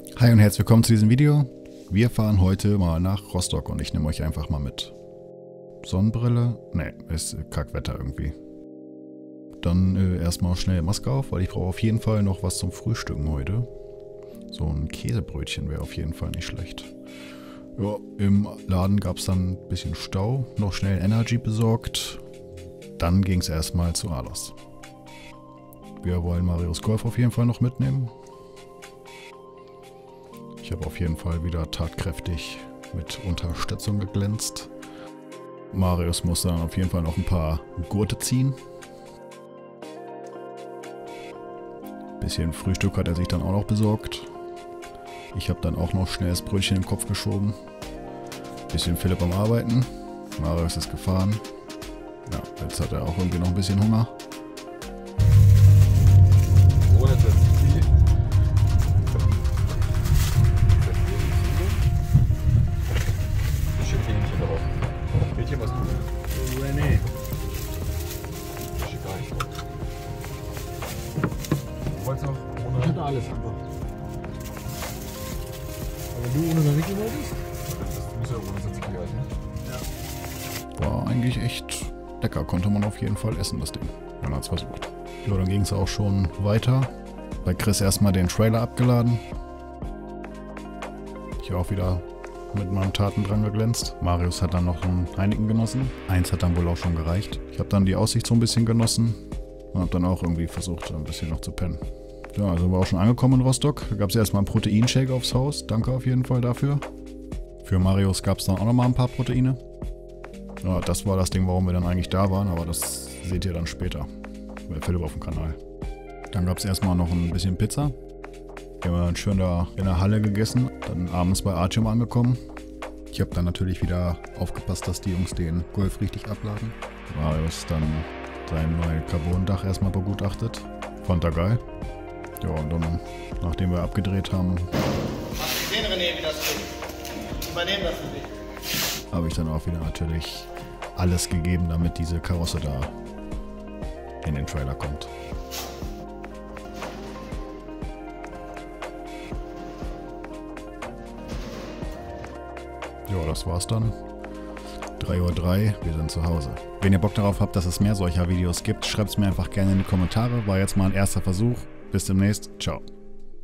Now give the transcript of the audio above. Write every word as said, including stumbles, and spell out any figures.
Hi und herzlich willkommen zu diesem Video. Wir fahren heute mal nach Rostock und ich nehme euch einfach mal mit. Sonnenbrille? Ne, ist Kackwetter irgendwie. Dann äh, erstmal schnell Maske auf, weil ich brauche auf jeden Fall noch was zum Frühstücken heute. So ein Käsebrötchen wäre auf jeden Fall nicht schlecht. Ja, im Laden gab es dann ein bisschen Stau, noch schnell Energy besorgt. Dann ging es erstmal zu Alos. Wir wollen Marios Golf auf jeden Fall noch mitnehmen. Ich habe auf jeden Fall wieder tatkräftig mit Unterstützung geglänzt. Marius musste dann auf jeden Fall noch ein paar Gurte ziehen. Bisschen Frühstück hat er sich dann auch noch besorgt. Ich habe dann auch noch schnell das Brötchen im Kopf geschoben. Bisschen Philipp am Arbeiten. Marius ist gefahren. Ja, jetzt hat er auch irgendwie noch ein bisschen Hunger. Ich hatte alles einfach. Aber du ohne Ricky wolltest? Das muss ja ohne Sitzkiger, ne? Ja. War eigentlich echt lecker. Konnte man auf jeden Fall essen, das Ding. Wenn man es versucht. Ja, dann ging es auch schon weiter. Bei Chris erstmal den Trailer abgeladen. Ich auch wieder mit meinem Tatendrang geglänzt. Marius hat dann noch ein Heineken genossen. Eins hat dann wohl auch schon gereicht. Ich habe dann die Aussicht so ein bisschen genossen. Und habe dann auch irgendwie versucht, ein bisschen noch zu pennen. Ja, also sind wir auch schon angekommen in Rostock. Da gab es erstmal einen Proteinshake aufs Haus. Danke auf jeden Fall dafür. Für Marius gab es dann auch nochmal ein paar Proteine. Ja, das war das Ding, warum wir dann eigentlich da waren. Aber das seht ihr dann später. Bei Philipp auf dem Kanal. Dann gab es erstmal noch ein bisschen Pizza. Die haben wir dann schön da in der Halle gegessen. Dann abends bei Artium angekommen. Ich habe dann natürlich wieder aufgepasst, dass die Jungs den Golf richtig abladen. Marius dann sein neues Carbon-Dach erstmal begutachtet. Fand er geil. Ja, und dann, nachdem wir abgedreht haben, Den René wieder zurück. Übernehmen das für dich. habe ich dann auch wieder natürlich alles gegeben, damit diese Karosse da in den Trailer kommt. Ja, das war's dann. drei Uhr drei, wir sind zu Hause. Wenn ihr Bock darauf habt, dass es mehr solcher Videos gibt, schreibt es mir einfach gerne in die Kommentare. War jetzt mal ein erster Versuch. Bis demnächst. Ciao.